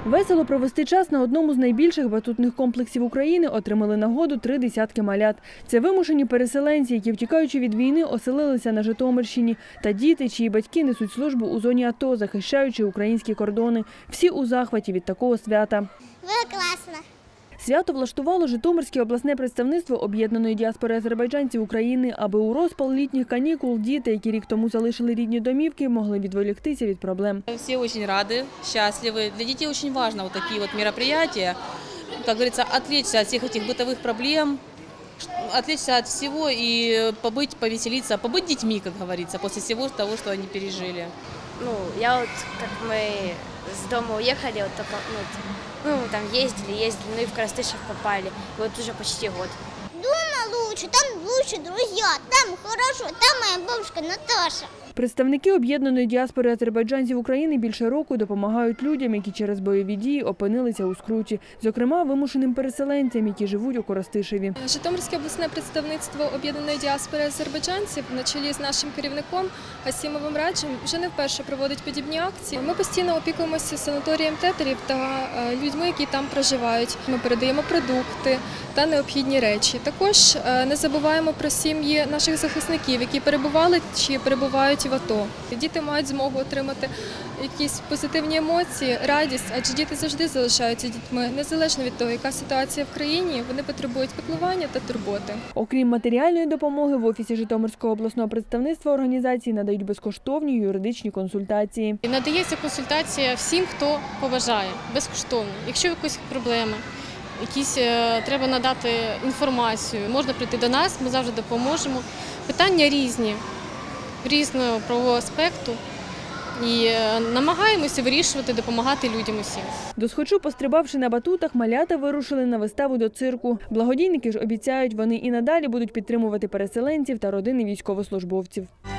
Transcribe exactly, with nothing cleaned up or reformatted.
Весело провести час на одному з найбільших батутних комплексів України отримали нагоду три десятки малят. Це вимушені переселенці, які, втікаючи від війни, оселилися на Житомирщині, та діти, чиї батьки несуть службу у зоні АТО, захищаючи українські кордони. Всі у захваті від такого свята. Було класно. Свято влаштувало Житомирське обласне представництво об'єднаної діаспори азербайджанців України, аби у розпал літніх канікул діти, які рік тому залишили рідні домівки, могли відволіктися від проблем. Всі дуже раді, щасливі. Для дітей дуже важливо такі от мероприятия, як говориться, відвлечься від всіх цих бытових проблем, отвлечься от всего и побыть, повеселиться, побыть детьми, как говорится, после всего того, что они пережили. Ну, я вот, как мы с дома уехали, вот только, ну, ну, там ездили, ездили, ну и в Коростышев попали, и вот уже почти год. Дома лучше, там лучше друзья, там хорошо, там моя бабушка Наташа. Представники об'єднаної діаспори азербайджанців України більше року допомагають людям, які через бойові дії опинилися у скруті. Зокрема, вимушеним переселенцям, які живуть у Коростишеві. Житомирське обласне представництво об'єднаної діаспори азербайджанців на чолі з нашим керівником Асімовим Раджем вже не вперше проводить подібні акції. Ми постійно опікуємося санаторієм тетерів та людьми, які там проживають. Ми передаємо продукти та необхідні речі. Також не забуваємо про сім'ї наших захисників, які перебували чи перебувають в АТО. Діти мають змогу отримати якісь позитивні емоції, радість, адже діти завжди залишаються дітьми. Незалежно від того, яка ситуація в країні, вони потребують піклування та турботи. Окрім матеріальної допомоги, в Офісі Житомирського обласного представництва організації надають безкоштовні юридичні консультації. Надається консультація всім, хто побажає, безкоштовно. Якщо якісь проблеми, якісь треба надати інформацію, можна прийти до нас, ми завжди допоможемо. Питання різні. Різного правового аспекту і намагаємося вирішувати, допомагати людям усім. Досхочу пострибавши на батутах, малята вирушили на виставу до цирку. Благодійники ж обіцяють, вони і надалі будуть підтримувати переселенців та родини військовослужбовців.